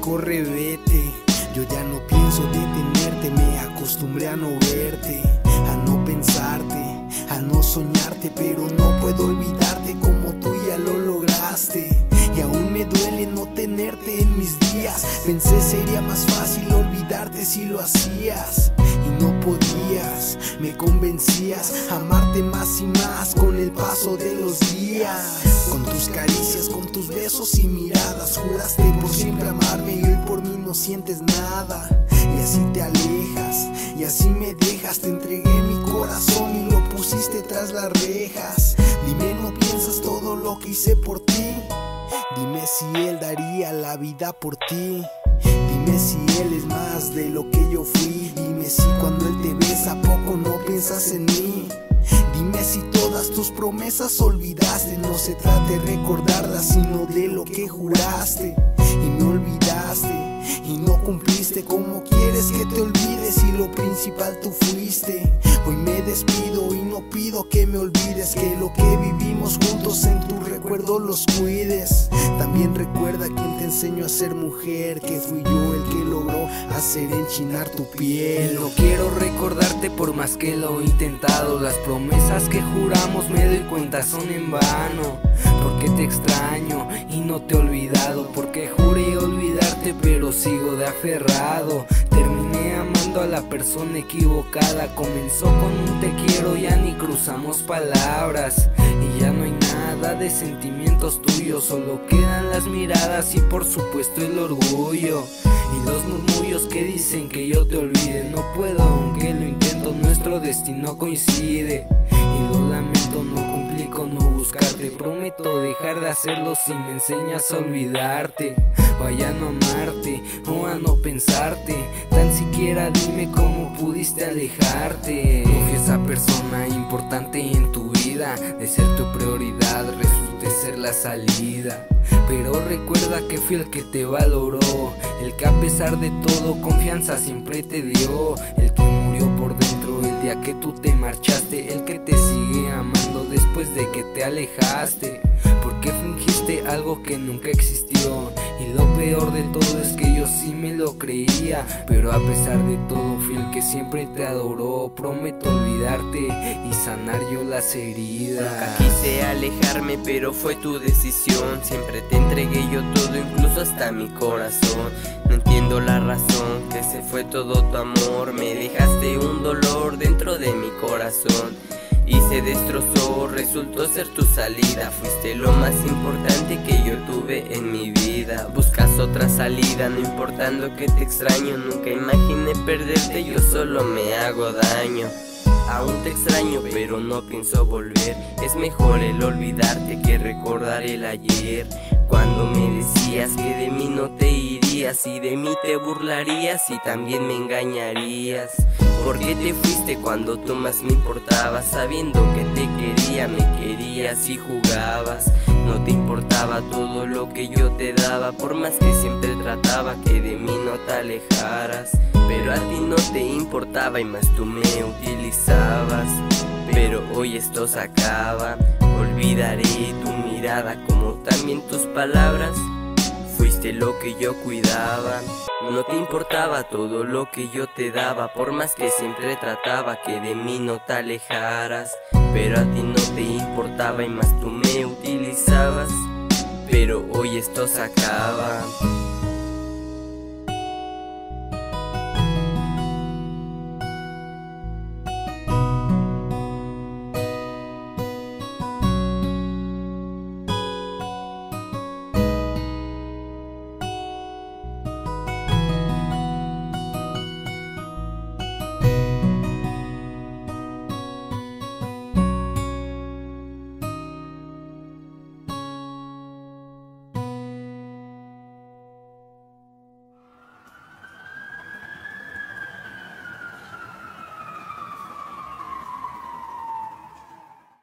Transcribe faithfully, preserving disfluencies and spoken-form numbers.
corre, vete. Yo ya no pienso detenerte, me acostumbré a no verte, a no pensarte, a no soñarte, pero no puedo olvidarte como tú ya lo lograste. Y aún me duele no tenerte en mis días. Pensé sería más fácil olvidarte si lo hacías, y no podías, me convencías a amarte más y más con el paso de los días. Con tus caricias, con tus besos y miradas, juraste por siempre amarme y hoy por mí no sientes nada. Y así te alejas, y así me dejas. Te entregué mi corazón y lo pusiste tras las rejas. Dime, ¿no piensas todo lo que hice por ti? Dime si él daría la vida por ti. Dime si él es más de lo que yo fui. Dime si cuando él te besa ¿a poco no piensas en mí? Dime si todas tus promesas olvidaste. No se trata de recordarlas, sino de lo que juraste. Y me olvidaste, y no cumpliste. Como quieres que te olvides y lo principal tú fuiste? Hoy me despido y no pido que me olvides, que lo que vivimos juntos en tu recuerdo los cuides. También recuerda quien te enseñó a ser mujer, que fui yo el que logró hacer enchinar tu piel. No quiero recordarte por más que lo he intentado. Las promesas que juramos me doy cuenta son en vano. Porque te extraño y no te he olvidado. Porque juré olvidarte pero sigo de aferrado. Terminé amando a la persona equivocada. Comenzó con un te quiero, ya ni cruzamos palabras. Y ya no hay nada de sentimientos tuyos, solo quedan las miradas y por supuesto el orgullo. Y los murmullos que dicen que yo te olvide. No puedo aunque lo intento, nuestro destino coincide. Y lo lamento, no cumplí con no buscarte. Prometo dejar de hacerlo si me enseñas a olvidarte. Vaya a no amarte o a no pensarte. Tan siquiera dime cómo pudiste alejarte. No fui esa persona importante en tu vida. De ser tu prioridad resulté ser la salida. Pero recuerda que fui el que te valoró, el que a pesar de todo confianza siempre te dio, el que murió por dentro el día que tú te marchaste, el que te sigue amando después de que te alejaste. Porque fingiste algo que nunca existió. Y lo peor de todo es que yo sí me lo creía. Pero a pesar de todo fui el que siempre te adoró. Prometo olvidarte y sanar yo las heridas. Nunca quise alejarme pero fue tu decisión. Siempre te entregué yo todo, incluso hasta mi corazón. No entiendo la razón, que se fue todo tu amor. Me dejaste un dolor dentro de mi corazón y se destrozó, resultó ser tu salida. Fuiste lo más importante que yo tuve en mi vida. Buscas otra salida, no importando que te extraño. Nunca imaginé perderte, yo solo me hago daño. Aún te extraño pero no pienso volver. Es mejor el olvidarte que recordar el ayer. Cuando me decías que de mí no te irías y de mí te burlarías y también me engañarías. ¿Por qué te fuiste cuando tú más me importabas? Sabiendo que te quería, me querías y jugabas. No te importaba todo lo que yo te daba, por más que siempre trataba que de mí no te alejaras. Pero a ti no te importaba y más tú me utilizabas. Pero hoy esto se acaba. Olvidaré tu mirada como también tus palabras. Fuiste lo que yo cuidaba. No te importaba todo lo que yo te daba, por más que siempre trataba que de mí no te alejaras. Pero a ti no te importaba y más tú me utilizabas. Pero hoy esto se acaba.